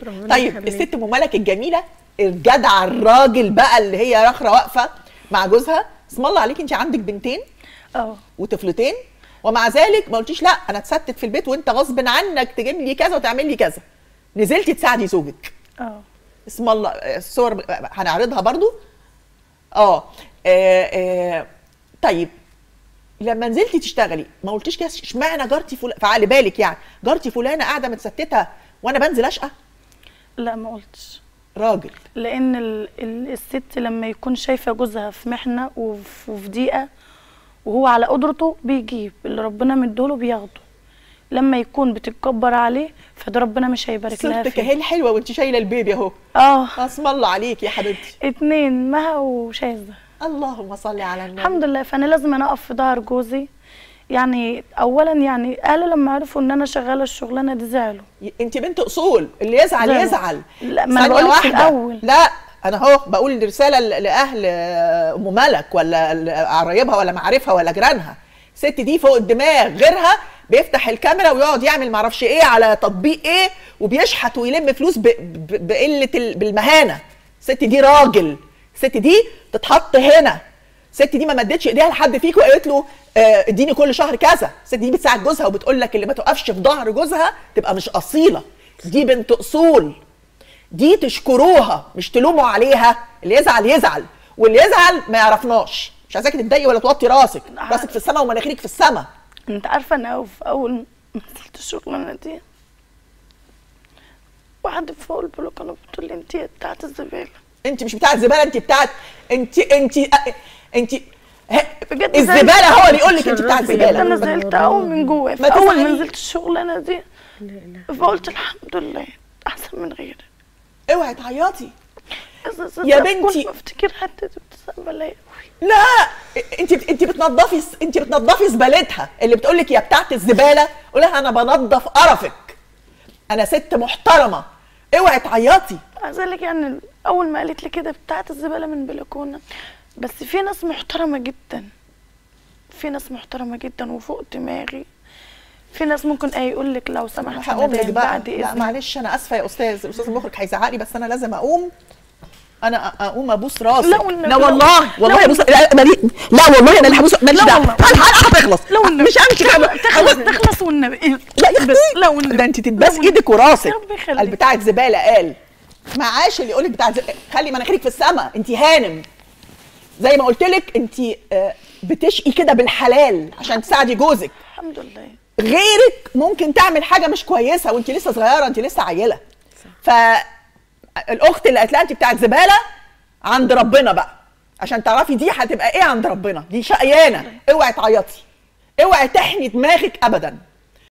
طيب الست ام ملك الجميله الجدعه الراجل بقى اللي هي رخره واقفه مع جوزها، اسم الله عليك انت عندك بنتين وطفلتين، ومع ذلك ما قلتيش لا انا اتستت في البيت وانت غصب عنك تجيب لي كذا وتعمل لي كذا، نزلتي تساعدي زوجك. اسم الله الصور هنعرضها برضو. طيب لما نزلتي تشتغلي ما قلتيش كده اشمعنى جارتي فلانه، فعلي بالك يعني جارتي فلانه قاعده متستته وانا بنزل اشقى؟ لا ما قلتش. راجل، لان الست لما يكون شايفه جوزها في محنه وفي ضيقه وهو على قدرته بيجيب اللي ربنا مديله بياخده، لما يكون بتتكبر عليه فده ربنا مش هيبارك لها فيه. صرتك اهي الحلوه وانت شايله البيبي اهو. اسم الله عليك يا حبيبتي. 2 مها وشاذة. اللهم صل على النبي. الحمد لله. فانا لازم انا اقف في ظهر جوزي. يعني اولا يعني اهله لما عرفوا ان انا شغاله الشغلانه دي زعلوا. انت بنت اصول، اللي يزعل زعلوا. يزعل. لا ما انا بقول في الاول. لا انا اهو بقول رساله لاهل ام ملك ولا قرايبها ولا معارفها ولا جيرانها، الست دي فوق الدماغ، غيرها بيفتح الكاميرا ويقعد يعمل معرفش ايه على تطبيق ايه وبيشحت ويلم فلوس بقله بالمهانه. الست دي راجل، الست دي تتحط هنا، الست دي ما مدتش ايديها لحد فيكم وقالت له اديني كل شهر كذا، الست دي بتساعد جوزها وبتقول لك اللي ما تقفش في ظهر جوزها تبقى مش اصيله، دي بنت اصول، دي تشكروها مش تلوموا عليها. اللي يزعل يزعل واللي يزعل ما يعرفناش، مش عايزاكي تتضايقي ولا توطي راسك، راسك في السما ومناخيرك في السما. انت عارفه انا في اول ما نزلت الشغلانه دي واحده فوق البلوك انا بتقول لي انت بتاعت الزباله. انت مش بتاعت زباله، انت بتاعت انت بجد الزباله هو اللي يقول لك انت بتاعت زباله. انا زعلت قوي من جوايا اول ما نزلت الشغلانه دي، فقلت الحمد لله احسن من غيري. اوعي تعيطي يا بنتي. كل ما افتكر حتى بتبتسم بلاقي. لا انت بتنضفي زبالتها اللي بتقول لك يا بتاعت الزباله، قول لها انا بنضف قرفك، انا ست محترمه، اوعي تعيطي. عايزه اقول لك يعني اول ما قالت لي كده بتاعت الزباله من بلكونه، بس في ناس محترمه جدا، في ناس محترمه جدا وفوق دماغي، في ناس ممكن يقول لك لو سمحت هقوم لك بقى. بعد اذنك. لا معلش انا اسفه يا استاذ، الاستاذ المخرج هيزعق لي بس انا لازم اقوم، انا اقوم ابوس راسك. لا والنبي. لا والله والله ابوس. لا والله انا اللي هبوس. ماليش دعوه، الحلقه هتخلص. لا والنبي مش همشي تخلص والنبي. لا يا بس لا والنبي ده انت تتباس ايدك وراسك. قال بتاعت زباله، قال معاش اللي يقول لك بتاعت خلي مناخيرك في السما، انت هانم زي ما قلت لك، انت بتشقي كده بالحلال عشان تساعدي جوزك. الحمد لله. غيرك ممكن تعمل حاجه مش كويسه وانت لسه صغيره، انت لسه عيله. فالاخت اللي قالت لها انت بتاعت زباله عند ربنا بقى، عشان تعرفي دي هتبقى ايه عند ربنا، دي شقيانه. اوعي تعيطي، اوعي تحني دماغك ابدا.